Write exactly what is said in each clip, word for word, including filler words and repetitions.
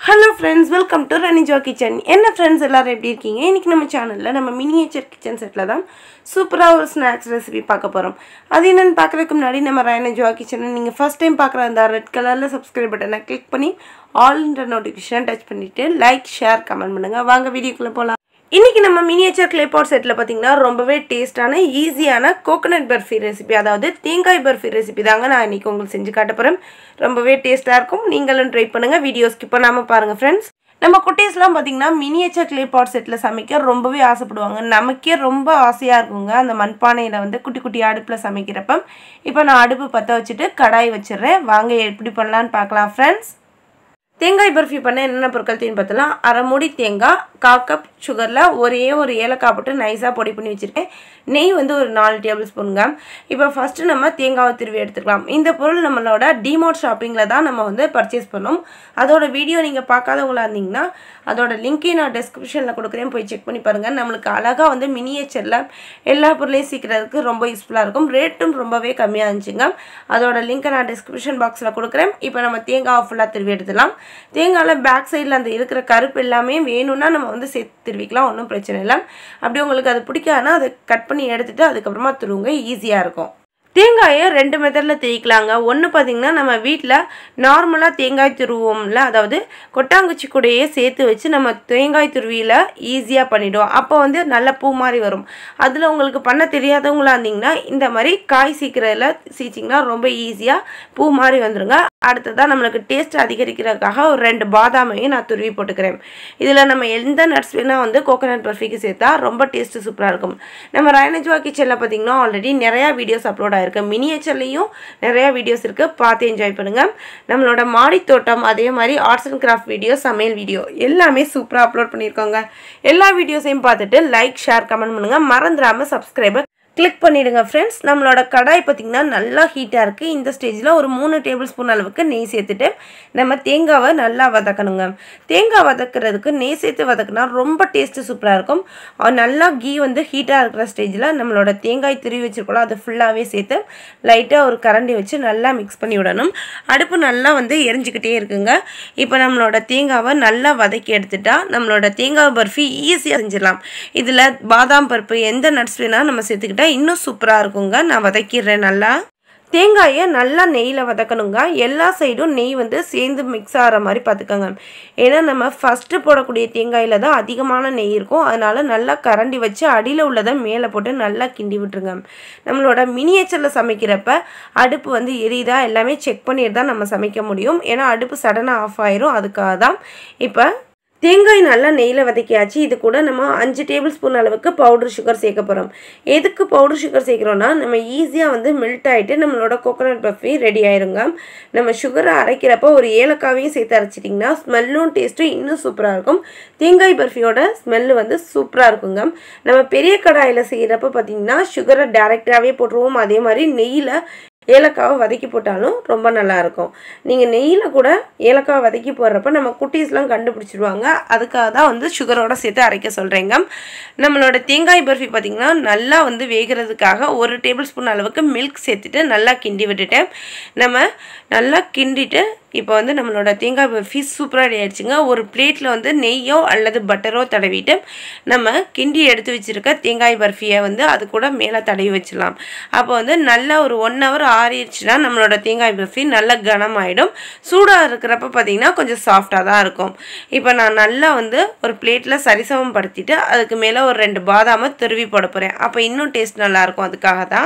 Hello friends, welcome to Ajwa kitchen. என்ன friends எல்லாரும் எப்படி இருக்கீங்க? இன்னைக்கு நம்ம சேனல்ல நம்ம miniature kitchen setல தான் சூப்பரா ஒரு snacks recipe பார்க்க போறோம். அது என்னன்னு பார்க்கறதுக்கு முன்னாடி நம்ம Rayyan Ajwa kitchen நீங்க first time பார்க்கற அந்த red colorல subscribe பட்டனை click பண்ணி all இந்த notification touch பண்ணிட்டு like, share, comment பண்ணுங்க. வாங்க வீடியோக்குள்ள போலாம். இன்னைக்கு நம்ம miniature clay pot setல பாத்தீங்கன்னா ரொம்பவே டேஸ்டான ஈஸியான coconut burfi recipe அதாவது தேங்காய் burfi recipe தாங்க நான் இன்னைக்கு உங்களுக்கு செஞ்சு காட்ட போறேன். ரொம்பவே டேஸ்டா இருக்கும். நீங்களும் ட்ரை பண்ணுங்க. வீடியோ ஸ்கிப் பண்ணாம பாருங்க फ्रेंड्स. நம்ம குட்டீஸ்லாம் பாத்தீங்கன்னா miniature clay pot setல சமைக்க ரொம்பவே ஆசைப்படுவாங்க. நமக்கே ரொம்ப ஆசையா இருக்குங்க அந்த மண்பானையில வந்து குட்டி குட்டி அடுப்புல சமைக்கிறப்ப. இப்போ நான் அடுப்பு பத்த வச்சிட்டு கடாய் வச்சிரேன். வாங்க எப்படி பண்ணலாம்னு பார்க்கலாம் फ्रेंड्स. தேங்காய் பர்ஃபி பண்ண என்னென்ன பொருட்கள் தேன்னு பார்த்தலாம். அரை மூடி தேங்காய், கால் கப் சுகரில் ஒரே ஒரு ஏலக்காய் போட்டு நைஸாக பொடி பண்ணி வச்சுருக்கேன். நெய் வந்து ஒரு நாலு டேபிள் ஸ்பூனுங்க. இப்போ ஃபஸ்ட்டு நம்ம தேங்காவை திருவி எடுத்துக்கலாம். இந்த பொருள் நம்மளோட டிமார்ட் ஷாப்பிங்கில் தான் நம்ம வந்து பர்ச்சேஸ் பண்ணோம். அதோட வீடியோ நீங்கள் பார்க்காதவங்களா இருந்தீங்கன்னா அதோட லிங்க்கையும் நான் டிஸ்கிரிப்ஷனில் கொடுக்குறேன், போய் செக் பண்ணி பாருங்கள். நம்மளுக்கு அழகாக வந்து மினியேச்சரில் எல்லா பொருளையும் சீக்கிரத்துக்கு ரொம்ப யூஸ்ஃபுல்லாக இருக்கும். ரேட்டும் ரொம்பவே கம்மியாக இருந்துச்சுங்க. அதோட லிங்க்கை நான் டிஸ்கிரிப்ஷன் பாக்ஸில் கொடுக்குறேன். இப்போ நம்ம தேங்காவை ஃபுல்லாக திருவி எடுத்துக்கலாம். தேங்காயில் பேக் சைடில் அந்த இருக்கிற கருப்பு எல்லாமே வேணும்னா நம்ம வந்து சேர்த்து திருவிக்கலாம், ஒன்றும் பிரச்சனை இல்லை. அப்படி உங்களுக்கு அது பிடிக்காதுன்னா அதை கட் பண்ணி எடுத்துட்டு அதுக்கப்புறமா துருவுங்க, ஈஸியாக இருக்கும். தேங்காயை ரெண்டு மெத்தடில் தேய்க்கலாங்க. ஒன்று பார்த்திங்கன்னா நம்ம வீட்டில் நார்மலாக தேங்காய் துருவோம்ல, அதாவது கொட்டாங்குச்சி கூடையே சேர்த்து வச்சு நம்ம தேங்காய் துருவியில் ஈஸியாக பண்ணிவிடுவோம். அப்போ வந்து நல்ல பூ மாதிரி வரும். அதில் உங்களுக்கு பண்ண தெரியாதவங்களா இருந்தீங்கன்னா இந்த மாதிரி காய் சீக்கிரத்தில் சீச்சிங்கன்னா ரொம்ப ஈஸியாக பூ மாதிரி வந்துடுங்க. அடுத்ததாக நம்மளுக்கு டேஸ்ட் அதிகரிக்கிறதுக்காக ஒரு ரெண்டு பாதாமையும் நான் துருவி போட்டுக்கிறேன். இதில் நம்ம எந்த நட்ஸ் வேணால் வந்து கோகோனட் பர்ஃபிக்கு சேர்த்தா ரொம்ப டேஸ்ட்டு சூப்பராக இருக்கும். நம்ம Rayyan Ajwa கிச்சனில் பார்த்திங்கன்னா ஆல்ரெடி நிறையா வீடியோஸ் அப்லோட் ஆகிருக்கு. மினியேச்சர்லேயும் நிறையா வீடியோஸ் இருக்குது, பார்த்து என்ஜாய் பண்ணுங்கள். நம்மளோட மாடி தோட்டம், அதே மாதிரி ஆர்ட்ஸ் அண்ட் கிராஃப்ட் வீடியோ, சமையல் வீடியோ எல்லாமே சூப்பராக அப்லோட் பண்ணியிருக்கோங்க. எல்லா வீடியோஸையும் பார்த்துட்டு லைக், ஷேர், கமெண்ட் பண்ணுங்கள். மறந்துடாமல் சப்ஸ்கிரைபர் கிளிக் பண்ணிவிடுங்க ஃப்ரெண்ட்ஸ். நம்மளோட கடாய் பார்த்திங்கன்னா நல்லா ஹீட்டாக இருக்குது. இந்த ஸ்டேஜில் ஒரு மூணு டேபிள் ஸ்பூன் அளவுக்கு நெய் சேர்த்துட்டு நம்ம தேங்காவை நல்லா வதக்கணுங்க. தேங்காய் வதக்கிறதுக்கு நெய் சேர்த்து வதக்குனா ரொம்ப டேஸ்ட்டு சூப்பராக இருக்கும். நல்லா கீ வந்து ஹீட்டாக இருக்கிற ஸ்டேஜில் நம்மளோட தேங்காய் திருவி வச்சுருக்கோம், அதை ஃபுல்லாகவே சேர்த்து லைட்டாக ஒரு கரண்டி வச்சு நல்லா மிக்ஸ் பண்ணி விடணும். அடுப்பு நல்லா வந்து எரிஞ்சிக்கிட்டே இருக்குங்க. இப்போ நம்மளோட தேங்காவை நல்லா வதக்கி எடுத்துட்டா நம்மளோட தேங்காய் பர்ஃபி ஈஸியாக செஞ்சிடலாம். இதில் பாதாம் பருப்பு எந்த நட்ஸ் வேணால் நம்ம சேர்த்துக்கிட்டா இன்னும் சூப்பராக இருக்குங்க. நான் வதக்கிடுறேன். நல்லா தேங்காயை நல்லா நெய்யில் வதக்கணுங்க. எல்லா சைடும் நெய் வந்து சேர்ந்து மிக்ஸ் ஆகிற மாதிரி பார்த்துக்கோங்க. ஏன்னா நம்ம ஃபஸ்ட்டு போடக்கூடிய தேங்காயில் தான் அதிகமான நெய் இருக்கும். அதனால் நல்லா கரண்டி வச்சு அடியில் உள்ளதை மேலே போட்டு நல்லா கிண்டி விட்டுருங்க. நம்மளோட மினியேச்சரில் சமைக்கிறப்ப அடுப்பு வந்து எரியுதா எல்லாமே செக் பண்ணிட்டு தான் நம்ம சமைக்க முடியும். ஏன்னா அடுப்பு சடனாக ஆஃப் ஆயிரும். அதுக்காக தான். இப்போ தேங்காய் நல்லா நெய்யில் வதக்கியாச்சு. இது கூட நம்ம அஞ்சு டேபிள் ஸ்பூன் அளவுக்கு பவுடர் சுகர் சேர்க்க போகிறோம். எதுக்கு பவுடர் சுகர் சேர்க்குறோன்னா நம்ம ஈஸியாக வந்து மெல்ட் ஆகிட்டு நம்மளோட கோகோனட் பர்ஃபி ரெடி ஆயிருங்க. நம்ம சுகரை அரைக்கிறப்போ ஒரு ஏலக்காவையும் சேர்த்து அரைச்சிட்டிங்கன்னா ஸ்மெல்லும் டேஸ்ட்டும் இன்னும் சூப்பராக இருக்கும். தேங்காய் பர்ஃபியோட ஸ்மெல்லு வந்து சூப்பராக இருக்குங்க. நம்ம பெரிய கடாயில் செய்கிறப்ப பார்த்திங்கன்னா சுகரை டேரெக்டாகவே போட்டுருவோம். அதே மாதிரி நெய்யில் ஏலக்காவை வதக்கி போட்டாலும் ரொம்ப நல்லாயிருக்கும். நீங்கள் நெய்யில் கூட ஏலக்காவை வதக்கி போடுறப்ப நம்ம குட்டீஸ்லாம் கண்டுபிடிச்சிடுவாங்க. அதுக்காக தான் வந்து சுகரோடு சேர்த்து அரைக்க சொல்கிறேங்க. நம்மளோட தேங்காய் பர்ஃபி பார்த்திங்கன்னா நல்லா வந்து வேகிறதுக்காக ஒரு டேபிள் ஸ்பூன் அளவுக்கு மில்க் சேர்த்துட்டு நல்லா கிண்டி விட்டுட்டேன். நம்ம நல்லா கிண்டிட்டு இப்போ வந்து நம்மளோட தேங்காய் பர்ஃபி சூப்பராக ரெடி ஆகிடுச்சுங்க. ஒரு பிளேட்டில் வந்து நெய்யோ அல்லது பட்டரோ தடவிட்டு நம்ம கிண்டி எடுத்து வச்சுருக்க தேங்காய் பர்ஃபியை வந்து அது கூட மேலே தடவி வச்சிடலாம். அப்போ வந்து நல்லா ஒரு ஒன் ஹவர் ஆறிடுச்சுன்னா நம்மளோட தேங்காய் பர்ஃபி நல்லா கனமாயிடும். சூடாக இருக்கிறப்ப பார்த்திங்கன்னா கொஞ்சம் சாஃப்டாக தான் இருக்கும். இப்போ நான் நல்லா வந்து ஒரு பிளேட்டில் சரிசமம் படுத்திட்டு அதுக்கு மேலே ஒரு ரெண்டு பாதாமை துருவி போட போகிறேன். அப்போ இன்னும் டேஸ்ட் நல்லாயிருக்கும். அதுக்காக தான்.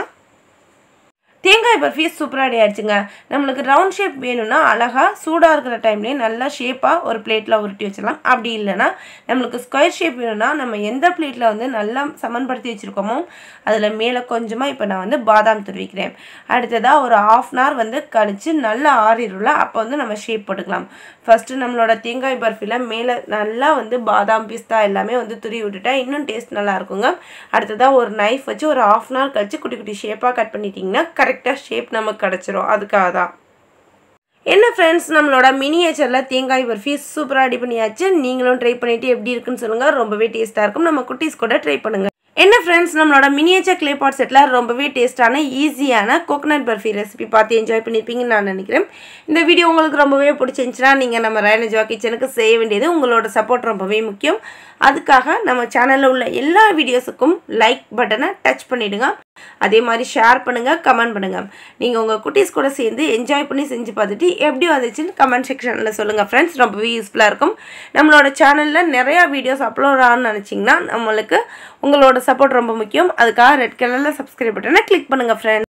தேங்காய் பர்ஃபி சூப்பராக ரெடி ஆகிடுச்சுங்க. நம்மளுக்கு ரவுண்ட் ஷேப் வேணும்னா அழகாக சூடாக இருக்கிற டைம்லேயே நல்லா ஷேப்பாக ஒரு பிளேட்டில் உருட்டி வச்சிடலாம். அப்படி இல்லைன்னா நம்மளுக்கு ஸ்கொயர் ஷேப் வேணும்னா நம்ம எந்த பிளேட்டில் வந்து நல்லா சமன்படுத்தி வச்சுருக்கோமோ அதில் மேலே கொஞ்சமாக இப்போ நான் வந்து பாதாம் துருவிக்கிறேன். அடுத்ததாக ஒரு ஆஃப் அன் ஹவர் வந்து கழித்து நல்லா ஆறிடும்ல, அப்போ வந்து நம்ம ஷேப் போட்டுக்கலாம். ஃபஸ்ட்டு நம்மளோட தேங்காய் பர்ஃபியில் மேலே நல்லா வந்து பாதாம் பிஸ்தா எல்லாமே வந்து துருவி விட்டுட்டா இன்னும் டேஸ்ட் நல்லா இருக்குங்க. அடுத்ததாக ஒரு நைஃப் வச்சு ஒரு ஆஃப் அன் ஹவர் கழித்து குட்டி குட்டி ஷேப்பாக கட் பண்ணிட்டிங்கன்னா கரெக்டாக ஷேப் நமக்கு கிடச்சிரும். அதுக்காக தான். என்ன ஃப்ரெண்ட்ஸ், நம்மளோட மினியேச்சரில் தேங்காய் பர்ஃபி சூப்பராக ரெடி பண்ணியாச்சு. நீங்களும் ட்ரை பண்ணிவிட்டு எப்படி இருக்குன்னு சொல்லுங்கள். ரொம்பவே டேஸ்ட்டாக இருக்கும். நம்ம குட்டீஸ் கூட ட்ரை பண்ணுங்கள். என்ன फ्रेंड्स நம்மளோட மினியேச்சர் clay pot செட்ல ரொம்பவே டேஸ்டான ஈஸியான கோகனட் பர்ஃபி ரெசிபி பார்த்து என்ஜாய் பண்ணிருப்பீங்கன்னு நான் நினைக்கிறேன். இந்த வீடியோ உங்களுக்கு ரொம்பவே பிடிச்சிருந்துச்சுனா நீங்க நம்ம ராயன் அஜ்வா கிச்சனுக்கு செய்ய வேண்டியது உங்களோட சப்போர்ட் ரொம்பவே முக்கியம். அதுக்காக நம்ம சேனல்ல உள்ள எல்லா வீடியோஸ்க்கும் லைக் பட்டனை டச் பண்ணிடுங்க. அதே மாதிரி ஷேர் பண்ணுங்க, கமெண்ட் பண்ணுங்க. நீங்க உங்க குட்டீஸ் கூட சேர்ந்து என்ஜாய் பண்ணி செஞ்சு பார்த்துட்டு எப்படி வந்துச்சுன்னு கமெண்ட் செக்ஷன்ல சொல்லுங்க फ्रेंड्स. ரொம்பவே யூஸ்ஃபுல்லா இருக்கும். நம்மளோட சேனல்ல நிறைய வீடியோஸ் அப்லோட் ஆகணும்னு நினைச்சீங்கன்னா நம்மளுக்கு உங்களோட சப்போர்ட் ரொம்ப முக்கியம். அதுக்காக ரெட் கலர்ல சப்ஸ்கிரைப் பட்டனை கிளிக் பண்ணுங்க फ्रेंड्स.